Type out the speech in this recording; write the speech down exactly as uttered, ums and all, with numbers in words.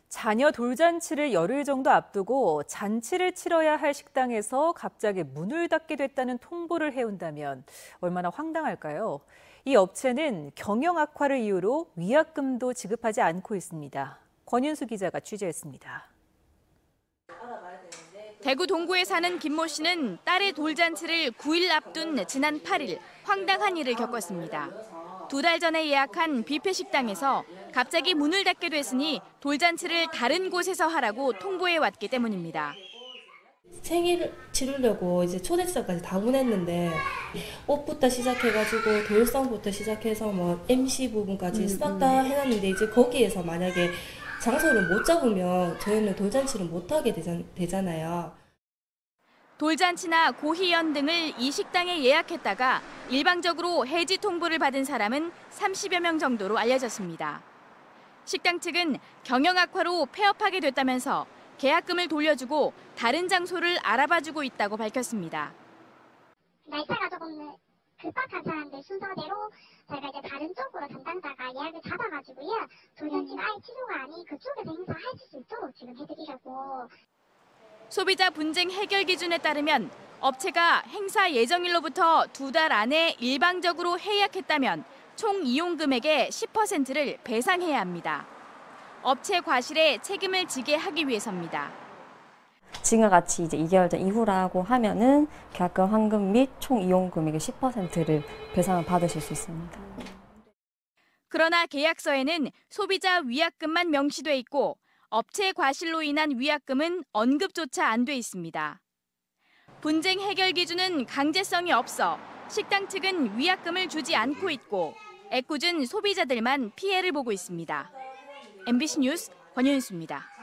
자녀 돌잔치를 열흘 정도 앞두고 잔치를 치러야 할 식당에서 갑자기 문을 닫게 됐다는 통보를 해온다면 얼마나 황당할까요? 이 업체는 경영 악화를 이유로 위약금도 지급하지 않고 있습니다. 권윤수 기자가 취재했습니다. 대구 동구에 사는 김모 씨는 딸의 돌잔치를 구 일 앞둔 지난 팔 일 황당한 일을 겪었습니다. 두 달 전에 예약한 뷔페 식당에서 갑자기 문을 닫게 됐으니 돌잔치를 다른 곳에서 하라고 통보해 왔기 때문입니다. 생일 치르려고 이제 초대장까지 다 보냈는데 옷부터 시작해가지고 도일성부터 시작해서 뭐 엠씨 부분까지 싹 다 해놨는데 이제 거기에서 만약에 장소를 못 잡으면 저희는 돌잔치를 못 하게 되잖아요. 돌잔치나 고희연 등을 이 식당에 예약했다가 일방적으로 해지 통보를 받은 사람은 삼십여 명 정도로 알려졌습니다. 식당 측은 경영 악화로 폐업하게 됐다면서 계약금을 돌려주고 다른 장소를 알아봐주고 있다고 밝혔습니다. 날짜가 조금 급박한 사람들 순서대로 저희가 이제 다른 쪽으로 담당자가 예약을 잡아가지고요. 돌잔치가 아예 취소가 아닌 그쪽에서 행사할 수 있도록 지금 해드리려고. 소비자 분쟁 해결 기준에 따르면 업체가 행사 예정일로부터 두 달 안에 일방적으로 해약했다면 총 이용 금액의 십 퍼센트를 배상해야 합니다. 업체 과실에 책임을 지게 하기 위해서입니다. 지금과 같이 이제 이 개월 전 이후라고 하면은 계약금 환급 및 총 이용 금액의 십 퍼센트를 배상을 받으실 수 있습니다. 그러나 계약서에는 소비자 위약금만 명시돼 있고 업체 과실로 인한 위약금은 언급조차 안 돼 있습니다. 분쟁 해결 기준은 강제성이 없어 식당 측은 위약금을 주지 않고 있고 애꿎은 소비자들만 피해를 보고 있습니다. 엠비씨 뉴스 권윤수입니다.